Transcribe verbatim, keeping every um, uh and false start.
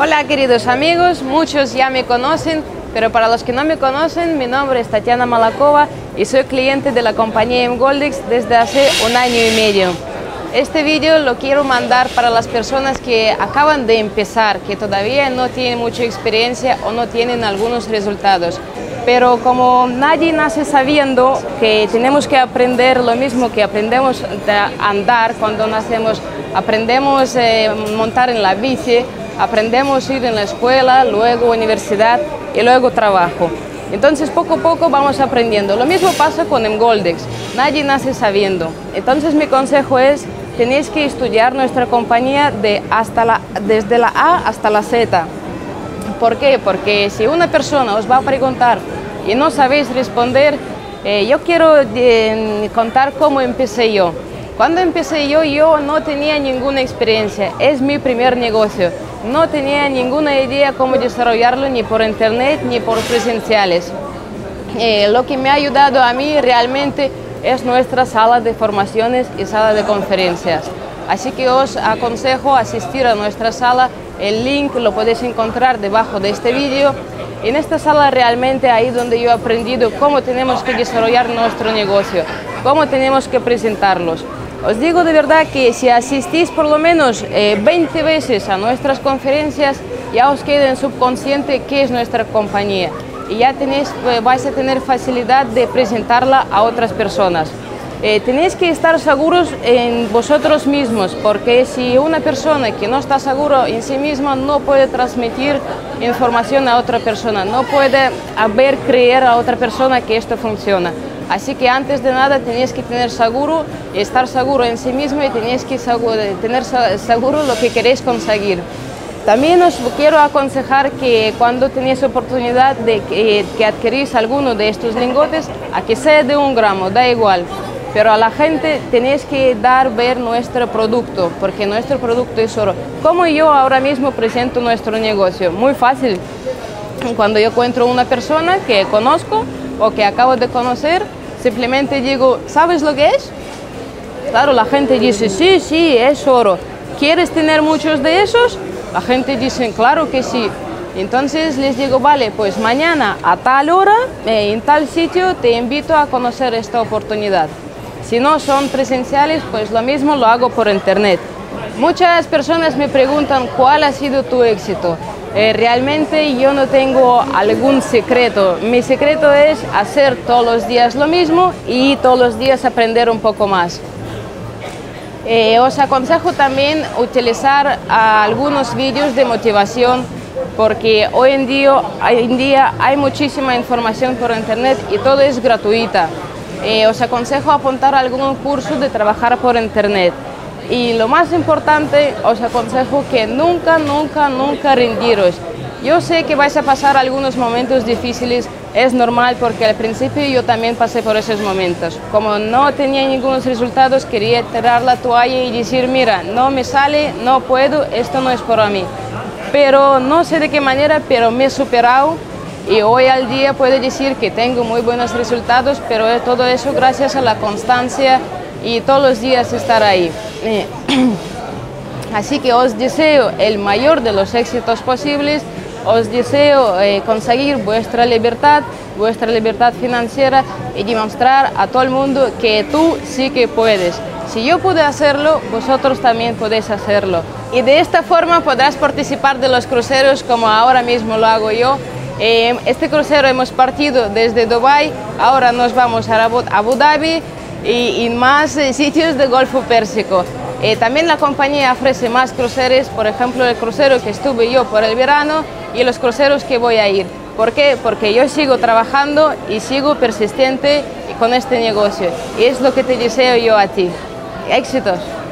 Hola queridos amigos, muchos ya me conocen, pero para los que no me conocen, mi nombre es Tatiana Malakova y soy cliente de la compañía mGoldX desde hace un año y medio. Este vídeo lo quiero mandar para las personas que acaban de empezar, que todavía no tienen mucha experiencia o no tienen algunos resultados. Pero como nadie nace sabiendo que tenemos que aprender lo mismo que aprendemos a andar cuando nacemos, aprendemos a eh, montar en la bici, aprendemos a ir en la escuela, luego universidad y luego trabajo. Entonces poco a poco vamos aprendiendo. Lo mismo pasa con mGoldX, nadie nace sabiendo. Entonces mi consejo es, tenéis que estudiar nuestra compañía de hasta la, desde la A hasta la Z. ¿Por qué? Porque si una persona os va a preguntar y no sabéis responder, eh, yo quiero eh, contar cómo empecé yo. Cuando empecé yo, yo no tenía ninguna experiencia, es mi primer negocio. No tenía ninguna idea cómo desarrollarlo ni por internet ni por presenciales. Eh, lo que me ha ayudado a mí realmente es nuestra sala de formaciones y sala de conferencias. Así que os aconsejo asistir a nuestra sala, el link lo podéis encontrar debajo de este vídeo. En esta sala realmente ahí donde yo he aprendido cómo tenemos que desarrollar nuestro negocio, cómo tenemos que presentarlos. Os digo de verdad que si asistís por lo menos eh, veinte veces a nuestras conferencias, ya os queda en subconsciente qué es nuestra compañía y ya tenéis, eh, vais a tener facilidad de presentarla a otras personas. Eh, tenéis que estar seguros en vosotros mismos, porque si una persona que no está seguro en sí misma no puede transmitir información a otra persona, no puede hacer creer a otra persona que esto funciona. Así que antes de nada tenéis que tener seguro, estar seguro en sí mismo y tenéis que tener seguro lo que queréis conseguir. También os quiero aconsejar que cuando tenéis oportunidad de que, que adquirís alguno de estos lingotes, a que sea de un gramo, da igual. Pero a la gente tenéis que dar ver nuestro producto, porque nuestro producto es oro. Como yo ahora mismo presento nuestro negocio, muy fácil. Cuando yo encuentro una persona que conozco o que acabo de conocer, simplemente digo, ¿sabes lo que es? Claro, la gente dice, sí, sí, es oro. ¿Quieres tener muchos de esos? La gente dice, claro que sí. Entonces les digo, vale, pues mañana a tal hora, eh, en tal sitio, te invito a conocer esta oportunidad. Si no son presenciales, pues lo mismo lo hago por internet. Muchas personas me preguntan cuál ha sido tu éxito. Eh, realmente yo no tengo algún secreto. Mi secreto es hacer todos los días lo mismo y todos los días aprender un poco más. Eh, os aconsejo también utilizar a algunos vídeos de motivación, porque hoy en día, hoy en día hay muchísima información por internet y todo es gratuita. Eh, os aconsejo apuntar a algún curso de trabajar por internet. Y lo más importante, os aconsejo que nunca, nunca, nunca rendiros. Yo sé que vais a pasar algunos momentos difíciles, es normal porque al principio yo también pasé por esos momentos. Como no tenía ningunos resultados, quería tirar la toalla y decir, mira, no me sale, no puedo, esto no es para mí. Pero no sé de qué manera, pero me he superado. Y hoy al día puedo decir que tengo muy buenos resultados, pero todo eso gracias a la constancia y todos los días estar ahí. Así que os deseo el mayor de los éxitos posibles, os deseo eh, conseguir vuestra libertad, vuestra libertad financiera y demostrar a todo el mundo que tú sí que puedes. Si yo pude hacerlo, vosotros también podéis hacerlo. Y de esta forma podrás participar de los cruceros como ahora mismo lo hago yo. Eh, este crucero hemos partido desde Dubái, ahora nos vamos a Abu Dhabi y, y más eh, sitios del Golfo Pérsico. Eh, también la compañía ofrece más cruceros, por ejemplo el crucero que estuve yo por el verano y los cruceros que voy a ir. ¿Por qué? Porque yo sigo trabajando y sigo persistente con este negocio y es lo que te deseo yo a ti. ¡Éxitos!